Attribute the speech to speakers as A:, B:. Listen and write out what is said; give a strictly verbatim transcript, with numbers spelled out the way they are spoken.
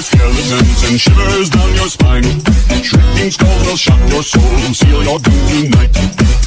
A: skeletons and shivers down your spine. Shrieking skulls will shock your soul, seal your doom tonight.